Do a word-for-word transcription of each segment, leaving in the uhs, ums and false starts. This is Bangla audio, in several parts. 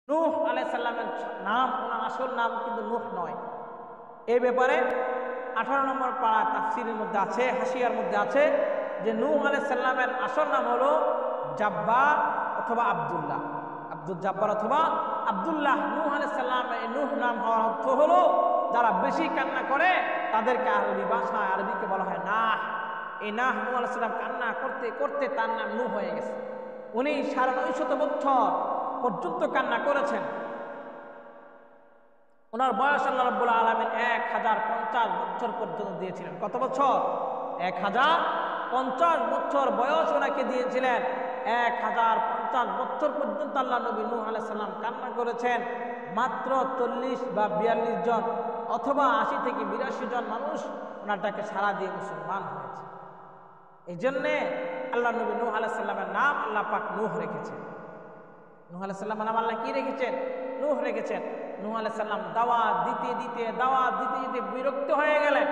নূহ আলাইহিস সালামের নাম, ওনার আসল নাম কিন্তু নূহ নয়। এই ব্যাপারে আঠারো নম্বর পাড়া তাফসিরের মধ্যে আছে, হাসিয়ার মধ্যে আছে যে নূহ আলাইহিস সালামের আসল নাম হলো জাব্বার অথবা আব্দুল্লাহ, আব্দুল জাব্বার অথবা আব্দুল্লাহ। নূহ আলাইহিস সালাম এই নূহ নাম হওয়ার অর্থ হলো যারা বেশি কান্না করে তাদেরকে আরবি ভাষায় আরবিকে বলা হয় নাহ। এই নাহ নূহ আলাইহিস সালাম কান্না করতে করতে তার নাম নূহ হয়ে গেছে। উনি সাড়ে নয়শত বছর পর্যন্ত কান্না করেছেন। ওনার বয়স আল্লাহ রাব্বুল আলামিন এক হাজার পঞ্চাশ বছর পর্যন্ত দিয়েছিলেন। কত বছর? এক হাজার পঞ্চাশ বছর বয়স ওনাকে দিয়েছিলেন। এক হাজার পঞ্চাশ বছর পর্যন্ত আল্লাহ নবী নূহ আলাইহিস সালাম কান্না করেছেন। মাত্র চল্লিশ বা বিয়াল্লিশ জন অথবা আশি থেকে বিরাশি জন মানুষ ওনারটাকে সাড়া দিয়ে মুসলমান হয়েছে। এই জন্যে আল্লাহ নবী নূহ আলাইহিস সালামের নাম আল্লাহ পাক নূহ রেখেছেন। নূহ আলাইহিস সালামের নাম আল্লাহ কি রেখেছেন? নূহ রেখেছেন। নূহ আলাইহিস সালাম দাওয়াত দিতে দিতে দাওয়াত দিতে দিতে বিরক্ত হয়ে গেলেন।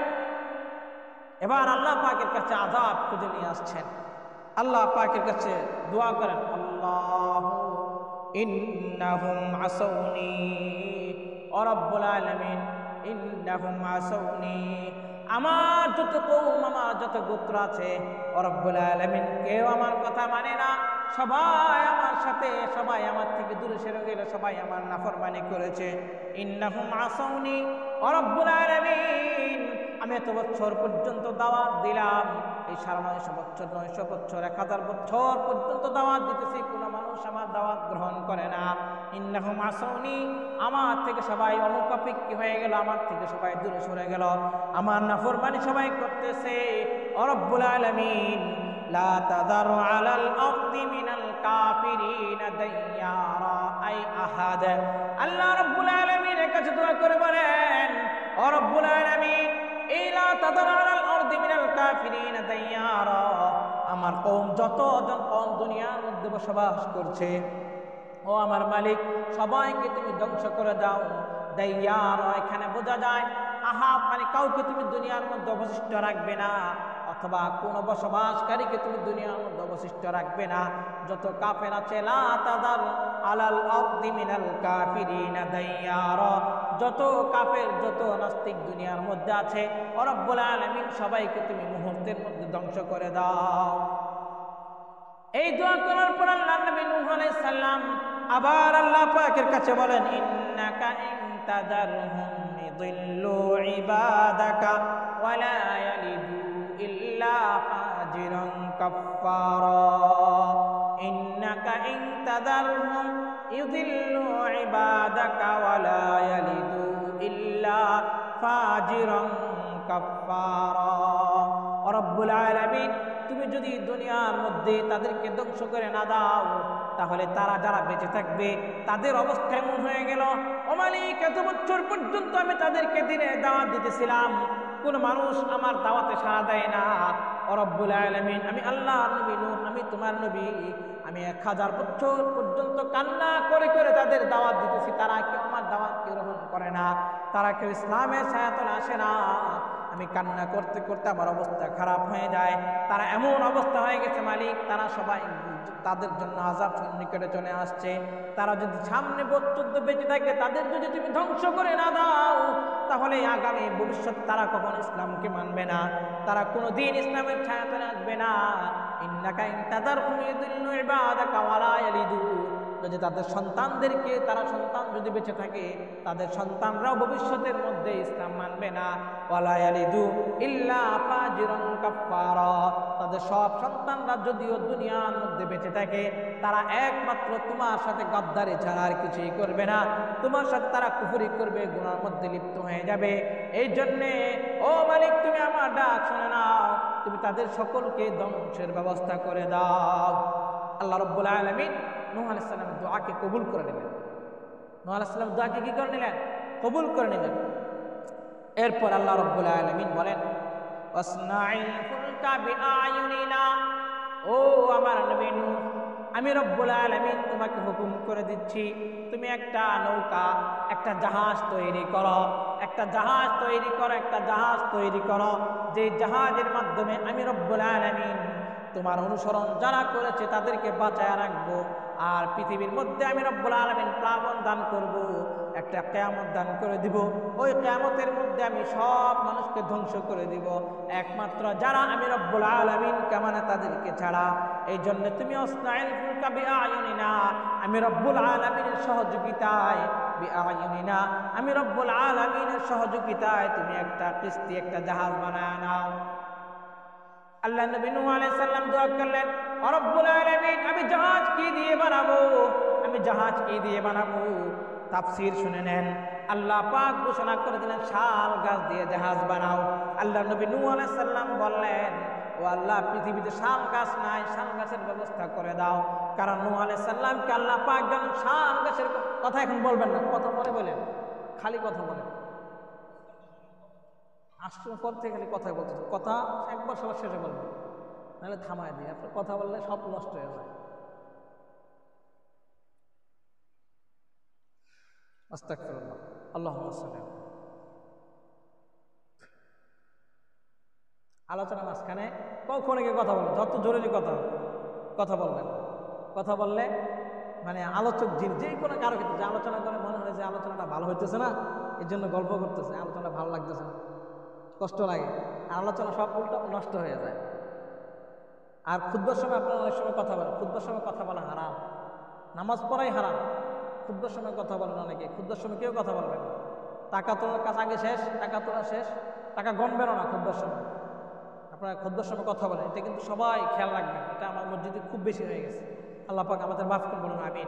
এবার আল্লাহ পাকের কাছে আযাব খুঁজে নিয়ে আসছেন। আল্লাহ পাকের কাছে দোয়া করেন, আল্লাহু ইন্নাহুম আসাউনি ও রব্বুল আলামিন ইন্নাহুম আসাউনি, আমার যত কওম, আমার যত গোত্র আছে ও রব্বুল আলামিন কেউ আমার কথা মানে না, সবাই আমার সাথে, সবাই আমার থেকে দূরে সরে গেল, সবাই আমার নাফরমানি করেছে। ইন্নাহুম আসাউনি ও রব্বুল আলামিন, আমি এত বছর পর্যন্ত দাওয়াত দিলাম, এই সাড়ে নয়শো বছর, নয়শো বছর, এক হাজার বছর পর্যন্ত দাওয়াত দিতেছি, কোনো মানুষ আমার দাওয়াত গ্রহণ করে না। ইন্নাহুম আসাউনি, আমার থেকে সবাই অনুকাপিক্কি হয়ে গেল, আমার থেকে সবাই দূরে সরে গেল, আমার নাফরমানি সবাই করতেছে। ও রব্বুল আলামিন লা তাযারু আলাল আরদি মিনাল কাফিরিনা দাইয়ারা আই আহাদ। আল্লাহ রাব্বুল আলামিনের কাছে দোয়া করে বলেন, ও রব্বুল আলামিন এই লা তাযারু আলাল আরদি মিনাল কাফিরিনা দাইয়ারা, আমার কওম যতজন কওম দুনিয়ার মধ্যে বসবাস করছে, ও আমার মালিক সবাইকে তুমি ধ্বংস করে দাও। দাইয়ারা এখানে বোঝা যায় আহাব মানে কাউকে তুমি দুনিয়ার মধ্যে অবশিষ্ট রাখবে না, অথবা কোন বসবাসকারীকে তুমি দুনিয়ার মধ্যে অবশিষ্ট রাখবে না। যত কাফের আছে, লা তাযার আলাল আরদি মিনাল কাফিরিনা দাইয়ারা, যত কাফের, যত নাস্তিক দুনিয়ার মধ্যে আছে, ও রব্বুল আলামিন সবাইকে তুমি মুহূর্তের মধ্যে ধ্বংস করে দাও। এই দোয়া করার পর আল্লাহ নবী নূহ আলাইহিস সালাম আবার আল্লাহ পাকের কাছে বলেন, ইন্নাকা ইন তাযারহুম ইযিল্লু ইবাদাকা ওয়া লা ইয়ালিদু ইল্লা ফাজিরান কাফফারা। ইন্নাকা ইন তাযারহুম ইযিল্লু ইবাদাকা ওয়া লা ইয়ালিদু ইল্লা ফাজিরান কাফফারা। রব্বুল আলামিন তুমি যদি দুনিয়ার মধ্যে তাদেরকে ধ্বংস করে না দাও, তাহলে তারা যারা বেঁচে থাকবে তাদের অবস্থা এমন হয়ে গেল, ও মালিক এত বছর পর্যন্ত আমি তাদেরকে দিনে দাওয়াত দিতেছিলাম, কোন মানুষ আমার দাওয়াতে সাড়া দেয় না। ও রব্বুল আলামিন আমি আল্লাহর নবী নূহ, আমি তোমার নবী, আমি এক হাজার বছর পর্যন্ত কান্না করে করে তাদের দাওয়াত দিতেছি, তারা কেউ আমার দাওয়াত গ্রহণ করে না, তারা কেউ ইসলামের ছায়াতলে আসে না। আমি কান্না করতে করতে আমার অবস্থা খারাপ হয়ে যায়, তারা এমন অবস্থা হয়ে গেছে মালিক, তারা সবাই তাদের জন্য আযাব নিকটে চলে আসছে। তারা যদি সামনে পর্যন্ত বেঁচে থাকে, তাদের যদি তুমি ধ্বংস করে না দাও, তাহলে আগামী ভবিষ্যৎ তারা কখনো ইসলামকে মানবে না, তারা কোনোদিন ইসলামের ছায়াতলে আসবে না। ইন্নাকা ইন তাযারহুম ইযিল্লু ইবাদাকা ওয়া লা ইয়ালিদু, যদি তাদের সন্তানদেরকে, তারা সন্তান যদি বেঁচে থাকে, তাদের সন্তানরাও ভবিষ্যতের মধ্যে ইসলাম মানবে না। ওয়া লা ইয়ালিদু ইল্লা ফাজিরান কাফফারা, তাদের সব সন্তানরা যদিও দুনিয়ার মধ্যে বেঁচে থাকে, তারা একমাত্র তোমার সাথে গাদ্দারি ছাড়া আর কিছুই করবে না, তোমার সাথে তারা কুফরি করবে, গুনার মধ্যে লিপ্ত হয়ে যাবে। এই জন্যে ও মালিক তুমি আমার ডাক শুনে নাও, তুমি তাদের সকলকে ধ্বংসের ব্যবস্থা করে দাও। আল্লাহ রাব্বুল আলামিন নূহ আলাইহিস সালামের দোয়াকে কবুল করে নিলেন। নূহ আলাইহিস সালাম দোয়াকে কি করে নিলেন? কবুল করে নিলেন। এরপর আল্লাহ রাব্বুল আলামিন বলেন, ওয়াসনাইল ফুলকা বিআয়ুনিনা, ও আমার নবী নূহ, আমি রব্বুল আলামিন তোমাকে হুকুম করে দিচ্ছি, তুমি একটা নৌকা, একটা জাহাজ তৈরি করো, একটা জাহাজ তৈরি করো, একটা জাহাজ তৈরি করো, যে জাহাজের মাধ্যমে আমি রব্বুল আলামিন তোমার অনুসরণ যারা করেছে তাদেরকে বাঁচায় রাখবো, আর পৃথিবীর মধ্যে আমি রব্বুল আলামিন প্লাবন দান করব, একটা কিয়ামত দান করে দিব। ওই কিয়ামতের মধ্যে আমি সব মানুষকে ধ্বংস করে দিব, একমাত্র যারা আমি রব্বুল আলামিন মানে তাদেরকে ছাড়া। এই জন্য তুমি অসনাইল ফুলকা বিআয়ুনিনা, আমি রব্বুল আলামিনের সহযোগিতায়, বিআয়ুনিনা আমি রব্বুল আলামিনের সহযোগিতায় তুমি একটা কিস্তি, একটা জাহাজ বানায় নাও। আল্লাহ নবী নূহ আলাইহিস সালাম দোয়া করলেন, ও রব্বুল আলামিন আমি জাহাজ কি দিয়ে বানাবো, আমি জাহাজ কি দিয়ে বানাবো। তাফসীর শুনে নেন, আল্লাহ পাক ঘোষণা করে দিলেন শাল গাছ দিয়ে জাহাজ বানাও। আল্লাহ নবী নূহ আলাইহিস সালাম বললেন, ও আল্লাহ পৃথিবীতে শাল গাছ নাই, শাল গাছের ব্যবস্থা করে দাও। কারণ নূহ আলাইহিস সালামকে আল্লাহ পাক জানেন শাল গাছের কথা এখন বলবেন না, কথা পরে বলেন, খালি কথা বলেন। আসলে পর থেকে খালি কথা বলতে, কথা একবার সবার শেষে বলবেন, নাহলে থামায় দিই। আপনার কথা বললে সব নষ্ট হয়ে যায়। আস্তাগফিরুল্লাহ, আল্লাহুম্মা সাল্লি। আলোচনা মাঝখানে কখনো গিয়ে কথা বলবেন, যত জরুরি কথা কথা বলবেন। কথা বললে মানে আলোচক যিনি, যে কোনো কারো ক্ষেত্রে যে আলোচনা করে মনে হয় যে আলোচনাটা ভালো হইতেছে না, এর জন্য গল্প করতেছে, আলোচনা ভালো লাগতেছে না, কষ্ট লাগে, আর আলোচনা সব উল্টো নষ্ট হয়ে যায়। আর খুতবার সময় আপনারা অনেক সময় কথা বলেন, খুতবার সময় কথা বলা হারাম, নামাজ পড়াই হারাম। খুতবার সময় কথা বলেন অনেকে, খুতবার সময় কেউ কথা বলবেন না। টাকা তোলার কাজ আগে শেষ, টাকা তোলা শেষ, টাকা গণবেনও না খুতবার সময়। আপনারা খুতবার সময় কথা বলেন, এটা কিন্তু সবাই খেয়াল রাখবেন। এটা আমার মসজিদে খুব বেশি হয়ে গেছে। আল্লাহ পাক আমাদের মাফ করে বলুন আমিন।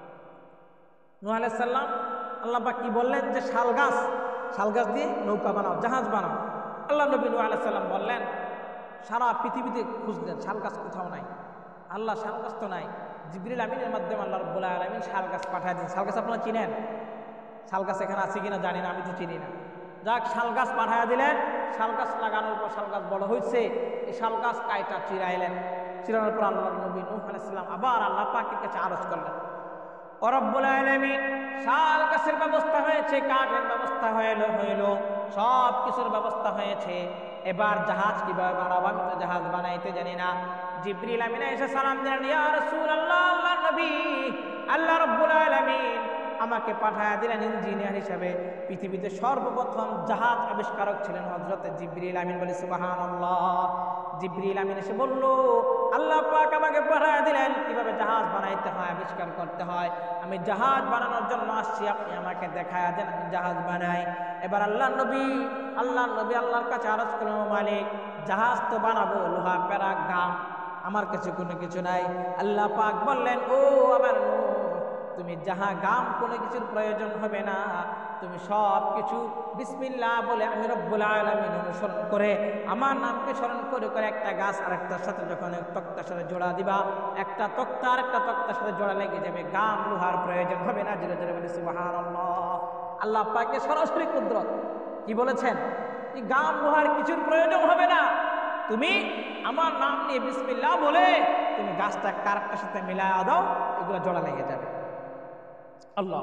নূহ আলাইহিস সালাম আল্লাহ পাক কি বললেন যে শাল গাছ, শাল গাছ দিয়ে নৌকা বানাও, জাহাজ বানাও। আল্লাহ নবী নূহ আলাইহিস সালাম বললেন, সারা পৃথিবীতে খুঁজলেন, শাল গাছ কোথাও নাই। আল্লাহ শাল গাছ তো নাই, জিবরিল আমিনের মাধ্যমে আল্লাহ রাব্বুল আলামিন শাল গাছ পাঠিয়ে দিন। শাল গাছ আপনারা চিনেন? শাল গাছ এখানে আছে কিনা জানি না, আমি তো চিনি না। যাক, শাল গাছ পাঠিয়ে দিলেন। শাল গাছ লাগানোর পর শাল গাছ বড় হয়েছে, এই শাল গাছ কাইটা চিরাইলেন। চিরানোর পর আল্লাহ নবী নূহ আলাইহিস সালাম আবার আল্লাহ পাকের কাছে আরজ করলেন, ও রব্বুল আলামিন শাল গাছের ব্যবস্থা হয়েছে, কাঠের ব্যবস্থা হইল হইল সব কিছুর ব্যবস্থা হয়েছে, এবার জাহাজ কিভাবে বানাবো? আমি তো জাহাজ বানাইতে জানি না। জিবরিল আমিন এসে সালাম দিলেন, ইয়া রাসূলুল্লাহ, আল্লাহর নবী, আল্লাহ রাব্বুল আলামিন আমাকে পাঠায়া দিলেন ইঞ্জিনিয়ার হিসেবে। পৃথিবীতে সর্বপ্রথম জাহাজ আবিষ্কারক ছিলেন হযরত জিবরিল আমিন। বলে সুবহানাল্লাহ। জিবরিল আমিন এসে বলল, আল্লাহ পাক আমাকে পাঠায়া দিলেন কিভাবে জাহাজ বানাইতে হয়, আবিষ্কার করতে হয়। আমি জাহাজ বানানোর জন্য আসছি, আপনি আমাকে দেখায়া দেন, আমি জাহাজ বানাই। এবার আল্লাহ নবী আল্লাহ নবী আল্লাহর কাছে আরজ করলেন, মালিক জাহাজ তো বানাবো, লোহা প্যারাক গাম, আমার কাছে কোনো কিছু নাই। আল্লাহ পাক বললেন, ও আমার নূহ, তুমি যাহা গাম কোনো কিছুর প্রয়োজন হবে না, তুমি সব কিছু বিসমিল্লাহ বলে আমি রব্বুল আলামিন অনুসরণ করে আমার নামকে স্মরণ করে করে একটা গাছ আরেকটার সাথে যখন তক্তার সাথে জোড়া দিবা, একটা তক্তা আরেকটা তক্তার সাথে জোড়া লেগে যাবে, গাম লোহার প্রয়োজন হবে না। জোরে জোরে বলে সুবহানাল্লাহ। আল্লাহ পাকের সরাসরি কুদরত। কি বলেছেন? এই গাম লোহার কিছুর প্রয়োজন হবে না, তুমি আমার নাম নিয়ে বিসমিল্লাহ বলে তুমি গাছটা কারেক্টার সাথে মিলায়া দাও, এগুলো জোড়া লেগে যাবে। আল্লাহ।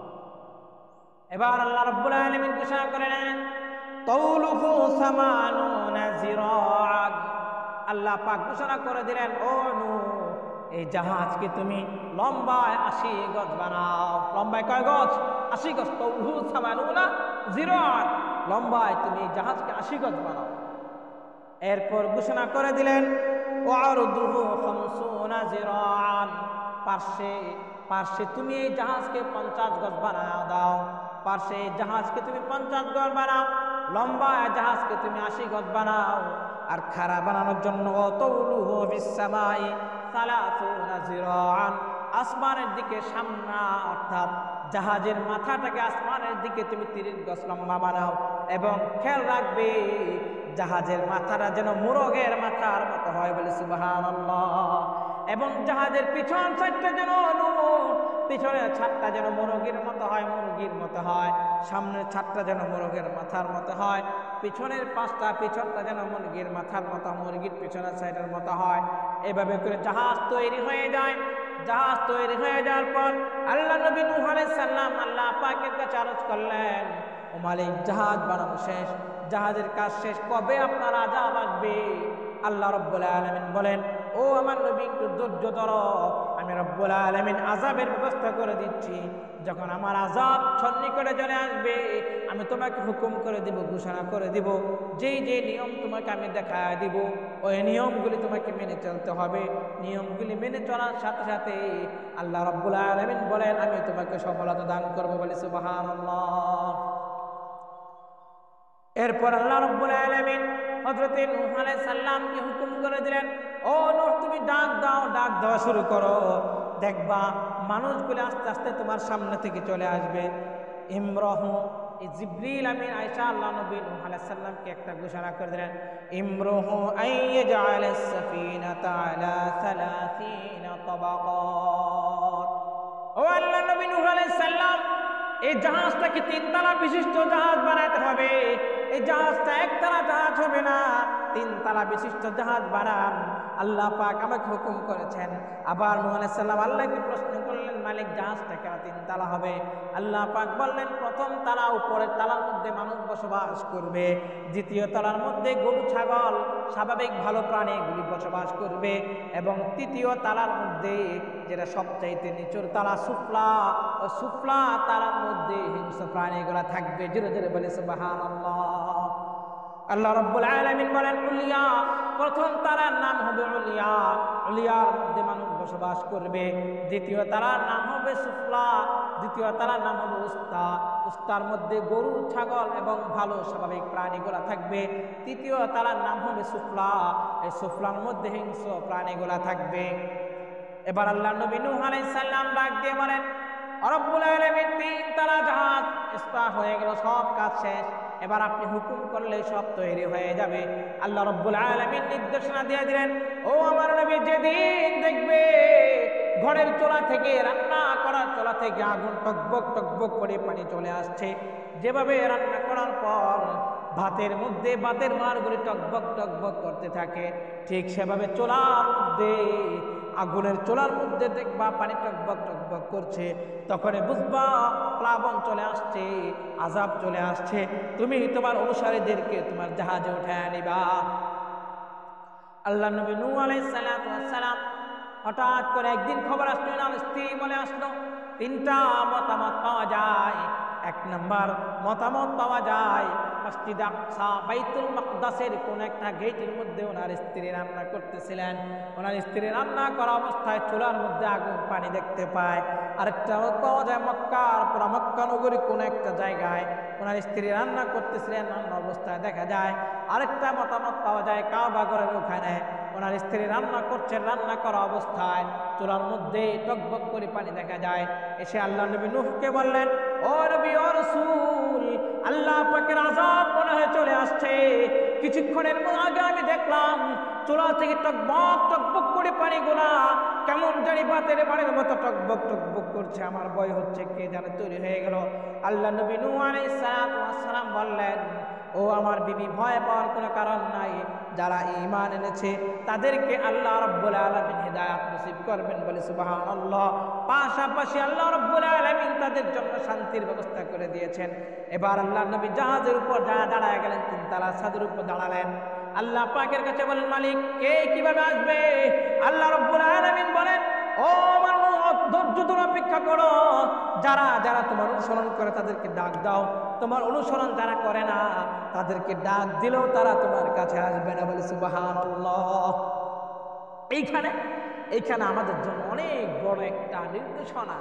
এবার আল্লাহ রাব্বুল আলামিন ঘোষণা করেন, তাউলুহু সামানুনা জিরাআন। আল্লাহ পাক ঘোষণা করে দিলেন, ও নূহ, এই জাহাজকে তুমি লম্বায় আশি গজ বানাও। লম্বায় কয় গজ? আশি গজ। তাউলুহু সামানুনা জিরাআন, লম্বায় তুমি এই জাহাজকে আশি গজ বানাও। এরপর ঘোষণা করে দিলেন, ওয়ারদুহু খামসুনা জিরাআন, পার্শ্বে পার্শ্বে তুমি এই জাহাজকে পঞ্চাশ গজ বানাও দাও। পার্শ্বে জাহাজকে তুমি পঞ্চাশ গজ বানাও, লম্বা জাহাজকে তুমি আশি গজ বানাও। আর খাড়া বানানোর জন্য তাউলুহু ফিস সামাই সালাসুনা জিরাআন, আসমানের দিকে সামনা, অর্থাৎ জাহাজের মাথাটাকে আসমানের দিকে তুমি তিরিশ গজ লম্বা বানাও। এবং খেয়াল রাখবে জাহাজের মাথাটা যেন মোরগের মাথার মতো হয়। বলে সুবহানাল্লাহ। এবং জাহাজের পিছন সাইডটা যেন পিছনের ছাদটা যেন মুরগির মতো হয়, মুরগির মতো হয়। সামনের ছাদটা যেন মুরগের মাথার মতো হয়। পিছনের পাঁচটা পিছনটা যেন মুরগির মাথার মতো, মুরগির পিছনের সাইডের মতো হয়। এভাবে করে জাহাজ তৈরি হয়ে যায়। জাহাজ তৈরি হয়ে যাওয়ার পর আল্লাহ নবী নূহ আলাইহিস সালাম আল্লাহ পাকের কাছে আরজ করলেন, ও মালিক, জাহাজ বানানো শেষ, জাহাজের কাজ শেষ, কবে আপনার আযাব আসবে? আল্লাহ রাব্বুল আলামিন বলেন, ও ও আমার নবী একটু ধৈর্য ধরো, আমি রব্বুল আলামিন আযাবের ব্যবস্থা করে দিচ্ছি। যখন আমার আযাব সন্নিকটে চলে আসবে আমি তোমাকে হুকুম করে দিব, ঘোষণা করে দিব, যেই যে নিয়ম তোমাকে আমি দেখায় দিব ওই নিয়মগুলি তোমাকে মেনে চলতে হবে। নিয়মগুলি মেনে চলার সাথে সাথে আল্লাহ রব্বুল আলামিন বলেন আমি তোমাকে সফলতা দান করব। বলি সুবহানাল্লাহ। এরপর আল্লাহ রব্বুল আলামিন হযরত নূহ আলাইহিস সালামকে হুকুম করে দিলেন, ও নূহ তুমি ডাক দাও, ডাক দেওয়া শুরু করো। দেখবা মানুষগুলো আস্তে আস্তে তোমার সামনে থেকে চলে আসবে। ইমরাহু জিবরিল আমিন আয়েশা আল্লাহ নবী নূহ আলাইহিস সালামকে একটা ঘোষণা করে দিলেন, ইমরাহু আইয়াজআলাস সাফিনাতা আলা সালাসিনা তাবাকাত। ও আল্লাহ নবী নূহ আলাইহিস সালাম, এই জাহাজটাকে তিনতলা বিশিষ্ট জাহাজ বানাতে হবে। এই জাহাজটা একতলা জাহাজ হবে না, তিনতলা বিশিষ্ট জাহাজ বানান। আল্লাহ পাক আমাকে হুকুম করেছেন। আবার নূহ আলাইহিস সালাম আল্লাহকে প্রশ্ন করলেন, মালিক জাহাজটা কেন তিনতলা হবে? আল্লাহ পাক বললেন, প্রথম তালা উপরের তালার মধ্যে মানুষ বসবাস করবে, দ্বিতীয় তলার মধ্যে গরু ছাগল স্বাভাবিক ভালো প্রাণী এগুলি বসবাস করবে, এবং তৃতীয় তালার মধ্যে যেটা সবচাইতে নিচুর তালা সুফলা, ও সুফলা তালার মধ্যে হিংস্র প্রাণীগুলা থাকবে। জোরে জোরে বলে সুবহানাল্লাহ। আল্লাহ রাব্বুল আলামিন বলেন উলিয়া, প্রথম তারার নাম হবে উলিয়া, উলিয়ার মধ্যে মানুষ বসবাস করবে। দ্বিতীয় তারার নাম হবে সুফলা, দ্বিতীয় তারার নাম হবে উস্তা, উস্তার মধ্যে গরু ছাগল এবং ভালো স্বাভাবিক প্রাণীগুলা থাকবে। তৃতীয় তারার নাম হবে সুফলা, এই সুফলার মধ্যে হিংস্র প্রাণীগুলা থাকবে। এবার আল্লাহ নবী নূহ আলাইহিস সালাম ডাক দিয়ে বলেন, রব্বুল আলামিন তিন তারা জাহাজ ইস্তাহ হয়ে গেল, সব কাজ শেষ, এবার আপনি হুকুম করলে সব তৈরি হয়ে যাবে। আল্লাহ রব্বুল আলামিন নির্দেশনা দিয়ে দিলেন, ও আমার নবী যেদিন দেখবে ঘরের চুলা থেকে, রান্না করার চুলা থেকে আগুন টকবক টকবক করে পানি চলে আসছে, যেভাবে রান্না করার পর ভাতের মধ্যে ভাতের মারগুলি টকবক টকবক করতে থাকে, ঠিক সেভাবে চুলার মধ্যে আগুনের চুলার মধ্যে দেখবা পানি টকবক টকবক করছে, তখন বুঝবা প্লাবন চলে আসছে, আযাব চলে আসছে। তুমি তোমার অনুসারীদেরকে তোমার জাহাজে উঠায় নিবা। আল্লাহ নবী নূহ আলাইহিস সালাতু ওয়াস সালাম হঠাৎ করে একদিন খবর আসলো, না স্ত্রী বলে আসলো, তিনটা মতামত পাওয়া যায়। এক নম্বর মতামত পাওয়া যায় মসজিদ আকসা বাইতুল মাকদাসের কোন একটা গেটের মধ্যে ওনার স্ত্রী রান্না করতেছিলেন, ওনার স্ত্রী রান্না করা অবস্থায় চুলার মধ্যে আগুন পানি দেখতে পায়। আরেকটা পাওয়া যায় মক্কার পুরা মক্কা নগরী কোন একটা জায়গায় ওনার স্ত্রী রান্না করতেছিলেন, রান্না অবস্থায় দেখা যায়। আরেকটা মতামত পাওয়া যায় কাবা ঘরের ওখানে ওনার স্ত্রী রান্না করছেন, রান্না করা অবস্থায় চুলার মধ্যে টকবক করে পানি দেখা যায়। এসে আল্লাহ নবী নূহকে বললেন, ও নবী ও রাসূল, আল্লাহ পাকের আযাব মনে হয় চলে আসছে। কিছুক্ষণের আগে আমি দেখলাম চুলা থেকে টকবক টকবক করে পানিগুলা কেমন জানি বাতের বাড়ির মতো টকবক টকবক করছে, আমার ভয় হচ্ছে কে জানে তৈরি হয়ে গেল। আল্লাহ নবী নূহ আলাইহিস সালাম বললেন, ও আমার বিবি, ভয় পাওয়ার কোনো কারণ নাই, যারা ঈমান এনেছে তাদেরকে আল্লাহ রাব্বুল আলামিন হিদায়াত নসিব করবেন। বলে সুবহানাল্লাহ। পাশাপাশি আল্লাহ রাব্বুল আলামিন তাদের জন্য শান্তির ব্যবস্থা করে দিয়েছেন। এবার আল্লাহ নবী জাহাজের উপর যা দাঁড়ায় গেলেন, তিনতলা ছাদের উপর দাঁড়ালেন। আল্লাহ পাকের কাছে বলেন, মালিক কে কিভাবে আসবে? আল্লাহ রাব্বুল আলামিন বলেন, ও আমার ধৈর্য ধরে অপেক্ষা করো, যারা যারা তোমার অনুসরণ করে তাদেরকে ডাক দাও, তোমার অনুসরণ যারা করে না তাদেরকে ডাক দিলেও তারা তোমার কাছে আসবে না। বলে সুবহানাল্লাহ। এইখানে এইখানে আমাদের জন্য অনেক বড় একটা নির্দেশনা।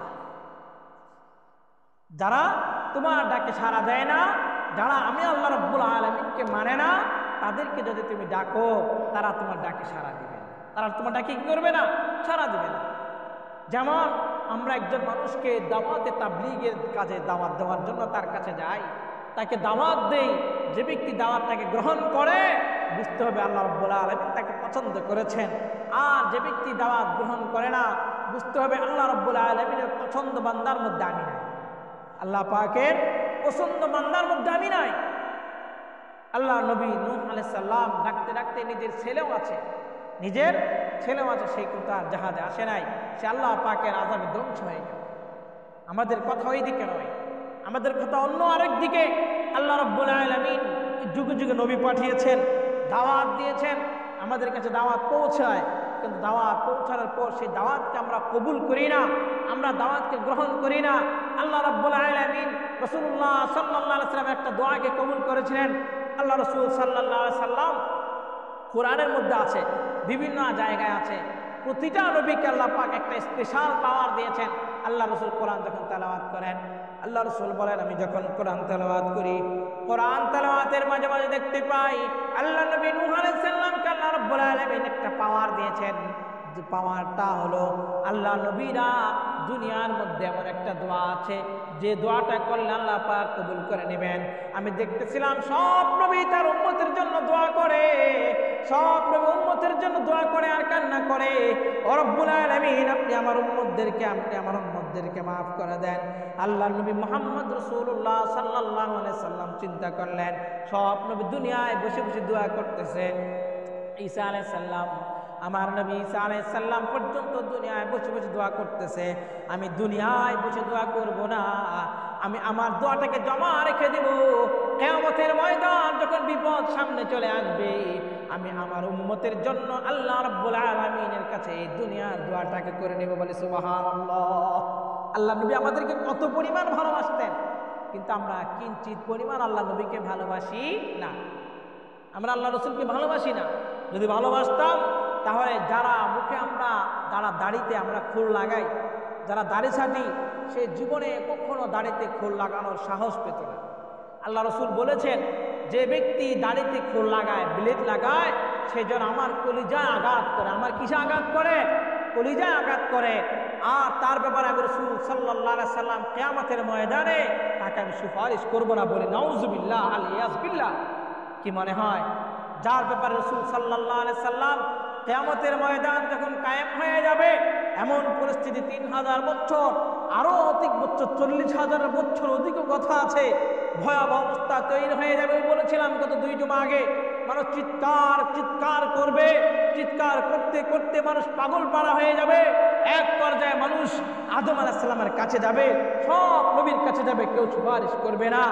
যারা তোমার ডাকে সাড়া দেয় না, যারা আমি আল্লাহ রাব্বুল আলামিনকে মানে না, তাদেরকে যদি তুমি ডাকো তারা তোমার ডাকে সাড়া দিবে না, তারা তোমার ডাকে কি করবে না? সাড়া দিবে না। যেমন আমরা একজন মানুষকে দাওয়াতে তাবলীগের কাজে দাওয়াত দেওয়ার জন্য তার কাছে যাই, তাকে দাওয়াত দেই, যে ব্যক্তি দাওয়াতটাকে গ্রহণ করে বুঝতে হবে আল্লাহ রাব্বুল আলামিন তাকে পছন্দ করেছেন। আর যে ব্যক্তি দাওয়াত গ্রহণ করে না বুঝতে হবে আল্লাহ রাব্বুল আলামিনের পছন্দ বান্দার মধ্যে আমি নাই, আল্লাহ পাকের পছন্দ বান্দার মধ্যে আমি নাই। আল্লাহ নবী নূহ আলাইহিস সালাম ডাকতে ডাকতে নিজের ছেলেও আছে, নিজের ছেলেও আছে, সেই কিন্তু আর জাহাজে আসে নাই, সে আল্লাহ পাকের আযাবে ধ্বংস হয়ে গেল। আমাদের কথা ওই দিকে নয়, আমাদের কথা অন্য আরেক দিকে। আল্লাহ রাব্বুল আলামিন যুগে যুগে নবী পাঠিয়েছেন, দাওয়াত দিয়েছেন, আমাদের কাছে দাওয়াত পৌঁছায়, কিন্তু দাওয়াত পৌঁছানোর পর সেই দাওয়াতকে আমরা কবুল করি না, আমরা দাওয়াতকে গ্রহণ করি না। আল্লাহ রাব্বুল আলামিন রাসূলুল্লাহ সাল্লাল্লাহু আলাইহি ওয়াসাল্লাম একটা দোয়াকে কবুল করেছিলেন। আল্লাহ রাসূল সাল্লাল্লাহু আলাইহি সাল্লাম কোরআনের মধ্যে আছে, বিভিন্ন জায়গায় আছে, প্রতিটা নবীকে আল্লাহ পাক একটা স্পেশাল পাওয়ার দিয়েছেন। আল্লাহ রাসূল কোরআন যখন তেলাওয়াত করেন, আল্লাহ রাসূল বলেন আমি যখন কোরআন তেলাওয়াত করি, কোরআন তেলাওয়াতের মাঝে মাঝে দেখতে পাই আল্লাহ নবী নূহ আলাইহিস সালামকে আল্লাহ রাব্বুল আলামিন একটা পাওয়ার দিয়েছেন। যে পাওয়ারটা হলো আল্লাহ নবীরা দুনিয়ার মধ্যে এমন একটা দোয়া আছে যে দোয়াটা করলে আল্লাহ পাক কবুল করে নেবেন। আমি দেখতেছিলাম সব নবী তার উম্মতের জন্য দোয়া করে, সব নবী উম্মতের জন্য দোয়া করে আর কান্না করে, ও রব্বুল আলামিন আপনি আমার উম্মতদেরকে আপনি আমার উম্মতদেরকে মাফ করে দেন। আল্লাহ নবী মুহাম্মদ রাসূলুল্লাহ সাল্লাল্লাহু আলাইহি সাল্লাম চিন্তা করলেন সব নবী দুনিয়ায় বসে বসে দোয়া করতেছে, ঈসা আলাইহিস সালাম আমার নবী ঈসা আলাইহিস সালাম পর্যন্ত দুনিয়ায় বসে বসে দোয়া করতেছে, আমি দুনিয়ায় বসে দোয়া করব না, আমি আমার দোয়াটাকে জমা রেখে দেব। কিয়ামতের ময়দান যখন বিপদ সামনে চলে আসবে, আমি আমার উম্মতের জন্য আল্লাহ রাব্বুল আলামিনের কাছে এই দুনিয়ার দোয়াটাকে করে নেব। বলে সুবহানাল্লাহ। আল্লাহ নবী আমাদেরকে কত পরিমাণ ভালোবাসতেন, কিন্তু আমরা কিঞ্চিত পরিমাণ আল্লাহ নবীকে ভালোবাসি না, আমরা আল্লাহ রসুলকে ভালোবাসি না। যদি ভালোবাসতাম তাহলে যারা মুখে আমরা যারা দাড়িতে আমরা খোল লাগাই, যারা দাড়ি ছাটি, সে জীবনে কখনো দাড়িতে খোল লাগানোর সাহস পেত না। আল্লাহ রসুল বলেছেন যে ব্যক্তি দাড়িতে খোল লাগায়, ব্লেড লাগায়, সে যেন আমার কলিজায় আঘাত করে। আমার কিসে আঘাত করে? কলিজায় আঘাত করে। আর তার ব্যাপারে আমি রসুল সাল্লাল্লাহু আলাইহি সাল্লাম কিয়ামতের ময়দানে তাকে আমি সুপারিশ করব না। বলে নাউজুবিল্লাহ আল ইয়াসবিল্লাহ। কি মনে হয় যার ব্যাপারে রসুল সাল্লাল্লাহু আলাইহি সাল্লাম কিয়ামতের ময়দান যখন কায়েম হয়ে যাবে, এমন পরিস্থিতি তিন হাজার বছর আরো অধিক বছর, চল্লিশ হাজার বছর অধিকও কথা আছে, ভয়াবহ অবস্থা তৈরি হয়ে যাবে। বলেছিলাম গত দুই জুমা আগে, মানুষ চিৎকার চিৎকার করবে, চিৎকার করতে করতে মানুষ পাগল পাড়া হয়ে যাবে। এক পর্যায়ে মানুষ আদম আলাইহিস সালামের কাছে যাবে, সব নবীর কাছে যাবে, কেউ সুপারিশ করবে না,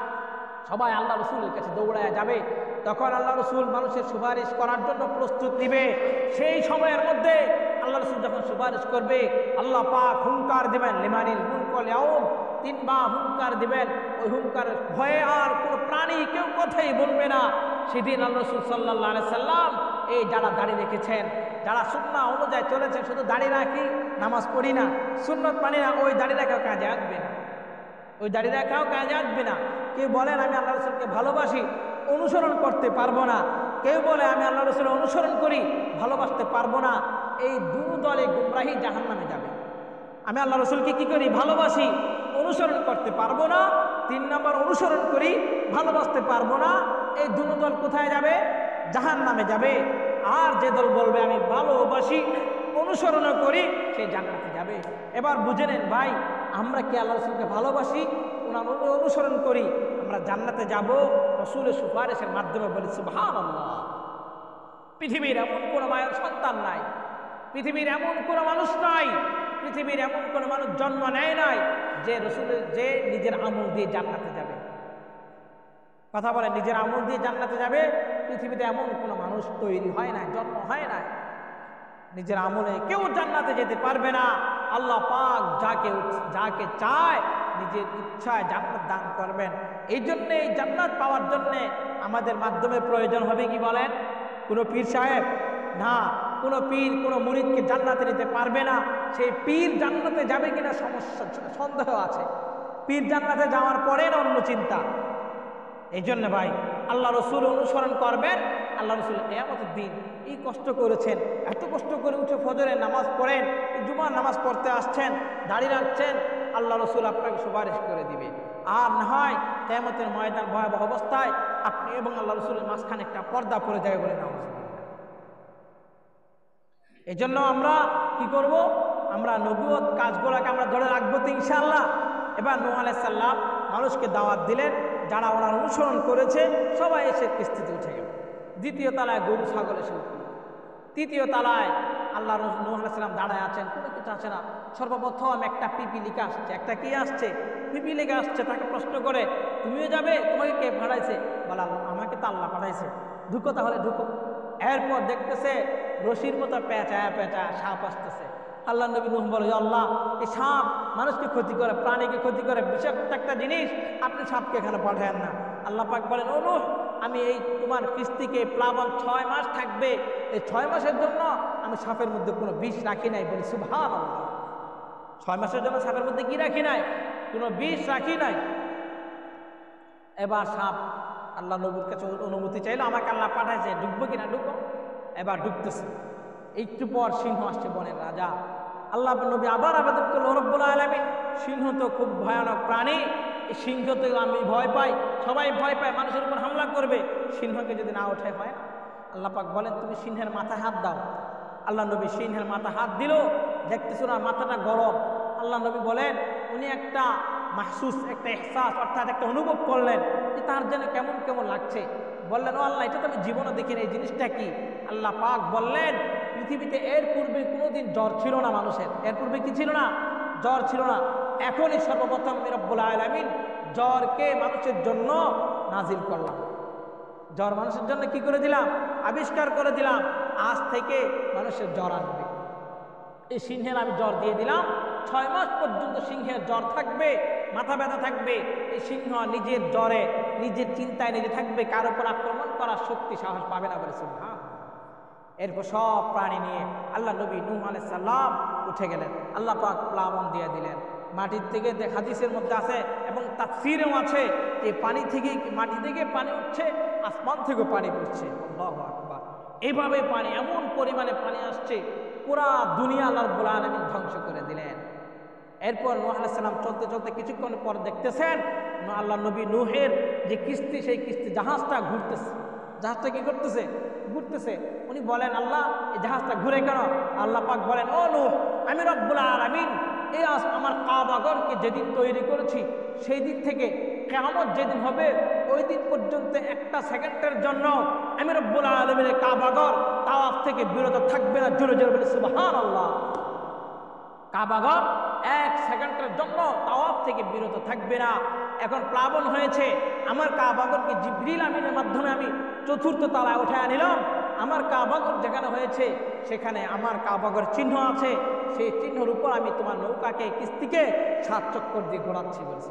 সবাই আল্লাহ রসুলের কাছে দৌড়ায় যাবে। তখন আল্লাহ রসুল মানুষের সুপারিশ করার জন্য প্রস্তুত নিবে। সেই সময়ের মধ্যে আল্লাহ রসুল যখন সুপারিশ করবে, আল্লাহ পাক হুঙ্কার দিবেন, লিমানিল মুলকুল ইয়াউম, তিনবার হুঙ্কার দিবেন। ওই হুঙ্কারের ভয়ে আর কোনো প্রাণী কেউ কথাই বলবে না। সেদিন আল্লাহ রসুল সাল্লাল্লাহু আলাইহি সাল্লাম এই যারা দাড়ি রেখেছেন, যারা সুন্নাহ অনুযায়ী চলেছেন, শুধু দাড়ি রাখি নামাজ পড়ি না, সুন্নত মানি না, ওই দাড়ি রাখাও কাজে আসবে না, ওই দাড়ি রাখাও কাজে আসবে না। কেউ বলেন আমি আল্লাহ রসুলকে ভালোবাসি, অনুসরণ করতে পারবো না। কেউ বলে আমি আল্লাহ রসুলের অনুসরণ করি, ভালোবাসতে পারবো না। এই দুই দলে গুমরাহি জাহান্নামে যাবে। আমি আল্লাহ রসুলকে কি করি? ভালোবাসি, অনুসরণ করতে পারবো না। তিন নম্বর অনুসরণ করি, ভালোবাসতে পারবো না। এই দুই দল কোথায় যাবে? জাহান্নামে যাবে। আর যে দল বলবে আমি ভালোবাসি, অনুসরণও করি, সে জান্নাতে যাবে। এবার বুঝে নেন ভাই, আমরা কি আল্লাহ রসুলকে ভালোবাসি, ওনার অনুসরণ করি, আমরা জান্নাতে যাব রসুলের সুপারিশের মাধ্যমে। বলি সুবহানাল্লাহ। পৃথিবীর এমন কোনো মায়ের সন্তান নাই, পৃথিবীর এমন কোনো মানুষ নাই, পৃথিবীর এমন কোনো মানুষ জন্ম নেয় নাই যে রসুলের যে নিজের আমল দিয়ে জান্নাতে যাবে। কথা বলে নিজের আমল দিয়ে জান্নাতে যাবে, পৃথিবীতে এমন কোনো মানুষ তৈরি হয় না, জন্ম হয় না। নিজের আমলে কেউ জান্নাতে যেতে পারবে না। আল্লাহ পাক যাকে যাকে চায় নিজের ইচ্ছায় জান্নাত দান করবেন। এই জন্যে এই জান্নাত পাওয়ার জন্যে আমাদের মাধ্যমে প্রয়োজন হবে কি বলেন? কোনো পীর সাহেব না, কোনো পীর কোনো মুরিদকে জান্নাতে নিতে পারবে না। সেই পীর জান্নাতে যাবে কিনা সমস্যা, সন্দেহ আছে। পীর জান্নাতে যাওয়ার পরে না অন্য চিন্তা। এই জন্য ভাই আল্লাহ রসুল অনুসরণ করবেন। আল্লাহ রসুল কিয়ামতের দিন এই কষ্ট করেছেন, এত কষ্ট করে উঠে ফজরের নামাজ পড়েন, জুমার নামাজ পড়তে আসছেন, দাঁড়িয়ে রাখছেন, আল্লাহ রসুল আপনাকে সুপারিশ করে দিবে। আর না হয় কিয়ামতের ময়দান ভয়াবহ অবস্থায় আপনি এবং আল্লাহ রসুলের মাঝখানে একটা পর্দা পড়ে যাবে বলে নামাজ। এই জন্য আমরা কি করব? আমরা নবুয়ত কাজগুলোকে আমরা ধরে রাখবো তো ইনশাআল্লাহ। এবার নূহ আলাইহিস সালাম মানুষকে দাওয়াত দিলেন, যারা ওনার অনুসরণ করেছে সবাই এসে কিস্তিতে উঠে গেল। দ্বিতীয় তালায় গরু ছাগল এসে উঠল। তৃতীয় তালায় আল্লাহ নূহ আলাইহিস সালাম দাঁড়ায় আছেন, কোনো কিছু আছে না। সর্বপ্রথম একটা পিপিলিকা আসছে, একটা কি আসছে? পিপিলিকা আসছে। তাকে প্রশ্ন করে তুমিও যাবে? তোমাকে কে পাঠাইছে? বলা আমাকে তো আল্লাহ পাঠাইছে। ঢুকো তাহলে ঢুকো। এরপর দেখতেছে রশির মতো পেঁচায়া পেঁচা সাপ আসতেছে। আল্লাহ নবী নূহ বলে, আল্লাহ এই সাপ মানুষকে ক্ষতি করে, প্রাণীকে ক্ষতি করে, বিষাক্ত একটা জিনিস, আপনি সাপকে এখানে পাঠায়েন না। আল্লাহ পাক বলেন, ও নূহ, আমি এই তোমার কিস্তিকে প্লাবন ছয় মাস থাকবে, এই ছয় মাসের জন্য আমি সাপের মধ্যে কোনো বিষ রাখি নাই। বলি সুবহানাল্লাহ, ছয় মাসের জন্য সাপের মধ্যে কি রাখি নাই? কোনো বিষ রাখি নাই। এবার সাপ আল্লাহ নবীর কাছে অনুমতি চাইলো, আমাকে আল্লাহ পাঠাইছে, ডুববো কিনা ডুববো। এবার ডুবতেছে। একটু পর সিংহ আসছে, বনের রাজা। আল্লাহ নবী আবার আবেদন করলো, রব্বুল আলামিন, সিংহ তো খুব ভয়ানক প্রাণী, এই সিংহ তো আমি ভয় পাই, সবাই ভয় পায়, মানুষের উপর হামলা করবে, সিংহকে যদি না ওঠায় হয় না। আল্লাহ পাক বলেন, তুমি সিংহের মাথায় হাত দাও। আল্লাহ নবী সিংহের মাথা হাত দিল, দেখতেছো না মাথাটা গরম। আল্লাহ নবী বলেন, উনি একটা মাহসুস, একটা এহসাস, অর্থাৎ একটা অনুভব করলেন যে তার যেন কেমন কেমন লাগছে। বললেন, ও আল্লাহ, এটা তো আমি জীবনে দেখিনি, এই জিনিসটা কি? আল্লাহ পাক বললেন, পৃথিবীতে এর পূর্বে কোনোদিন জ্বর ছিল না মানুষের। এর পূর্বে কি ছিল না? জ্বর ছিল না। এখনই সর্বপ্রথম রব্বুল আলামিন জ্বরকে মানুষের জন্য নাজিল করলাম। জ্বর মানুষের জন্য কি করে দিলাম? আবিষ্কার করে দিলাম। আজ থেকে মানুষের জ্বর আসবে। এই সিংহের আমি জ্বর দিয়ে দিলাম, ছয় মাস পর্যন্ত সিংহের জ্বর থাকবে, মাথা ব্যথা থাকবে। এই সিংহ নিজের জ্বরে, নিজের চিন্তায় নিজে থাকবে, কারো উপর আক্রমণ করার শক্তি সাহস পাবে না বলে সুবহান। এরপর সব প্রাণী নিয়ে আল্লাহ নবী নূহ আলাইহিস সালাম উঠে গেলেন। আল্লাহ পাক প্লাবন দিয়ে দিলেন। মাটির থেকে হাদিসের মধ্যে আছে এবং তাফসীরেও আছে যে পানি থেকে, মাটি থেকে পানি উঠছে, আসমান থেকেও পানি পড়ছে। আল্লাহু আকবার। এইভাবে পানি, এমন পরিমাণে পানি আসছে, পুরা দুনিয়া আল্লাহ রাব্বুল আলামিন ধ্বংস করে দিলেন। এরপর নূহ আলাইহিস সালাম চলতে চলতে কিছুক্ষণ পর দেখতেছেন আল্লাহ নবী নূহের যে কিস্তি, সেই কিস্তি জাহাজটা ঘুরতেছে। জাহাজটা কি করতেছে? ঘুরতেছে। উনি বলেন, আল্লাহ এই জাহাজটা ঘুরে কেন? আল্লাহ পাক বলেন, ও নূহ, আমি রব্বুল আলামিন এই আমার কাবাগরকে যেদিন তৈরি করেছি, সেই দিন থেকে কিয়ামত যেদিন হবে ওই দিন পর্যন্ত একটা সেকেন্ডের জন্য আমি রব্বুল আলামিনের কাবাগর তাওয়াফ থেকে বিরত থাকবে না। জোরে জোরে বলে সুবহানাল্লাহ। কাবাগর এক সেকেন্ডের জন্য তাওয়াফ থেকে বিরত থাকবে না। এখন প্লাবন হয়েছে, আমার কাবাগরকে জিবরিল আমিনের মাধ্যমে আমি চতুর্থ তলায় উঠায় নিলাম। আমার কাবাগর যেখানে হয়েছে সেখানে আমার কাবাগর চিহ্ন আছে, সেই চিহ্নের উপর আমি তোমার নৌকাকে, কিস্তিকে সাত চক্কর দিয়ে ঘোরাচ্ছি বলছি।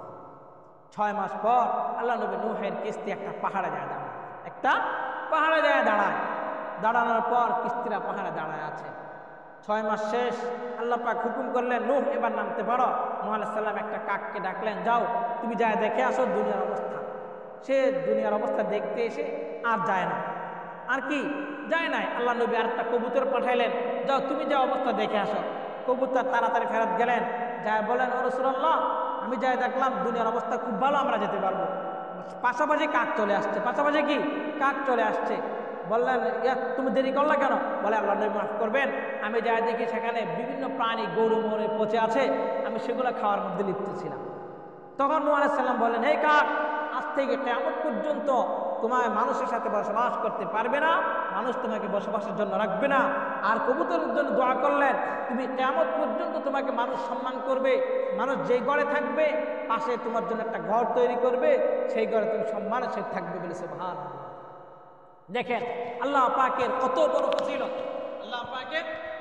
ছয় মাস পর আল্লাহ নবী নূহের কিস্তি একটা পাহাড়ে যায় দাঁড়ায়, একটা পাহাড়ে যায় দাঁড়ায়। দাঁড়ানোর পর কিস্তিরা পাহাড়ে দাঁড়ায় আছে। ছয় মাস শেষ, আল্লাহ পাক হুকুম করলেন, নূহ এবার নামতে পারো। নূহ আলাইহিস সালাম একটা কাককে ডাকলেন, যাও তুমি যায় দেখে আসো দুনিয়ার অবস্থা। সে দুনিয়ার অবস্থা দেখতে এসে আর যায় না। আর কি যায় নাই। আল্লাহ নবী আর একটা কবুতর পাঠাইলেন, যাও তুমি যা অবস্থা দেখে আসো। কবুতর তাড়াতাড়ি ফেরত গেলেন, যায় বলেন, ও রাসূলুল্লাহ, আমি যাই দেখলাম দুনিয়ার অবস্থা খুব ভালো, আমরা যেতে পারবো। পাশাপাশি কাক চলে আসছে, পাশাপাশি কি কাক চলে আসছে। বললেন, ইয়া তুমি দেরি করলা কেন? বলে, আল্লাহ নবী মাফ করবেন, আমি যাই দেখি সেখানে বিভিন্ন প্রাণী গরু মরে পচে আছে, আমি সেগুলো খাওয়ার মধ্যে লিপ্ত ছিলাম। তখন নূহ আলাইহিস সালাম বলেন, হে কাক, আজ থেকে কিয়ামত পর্যন্ত তোমায় মানুষের সাথে বসবাস করতে পারবে না, মানুষ তোমাকে বসবাসের জন্য রাখবে না। আর কবুতরের জন্য দোয়া করলেন, তুমি কিয়ামত পর্যন্ত তোমাকে মানুষ সম্মান করবে, মানুষ যেই ঘরে থাকবে পাশে তোমার জন্য একটা ঘর তৈরি করবে, সেই ঘরে তুমি সম্মানের সাথে থাকবে বলে সুবহানাল্লাহ। দেখেন আল্লাহ পাকের কত বড় ফজিলত, আল্লাহ পাকের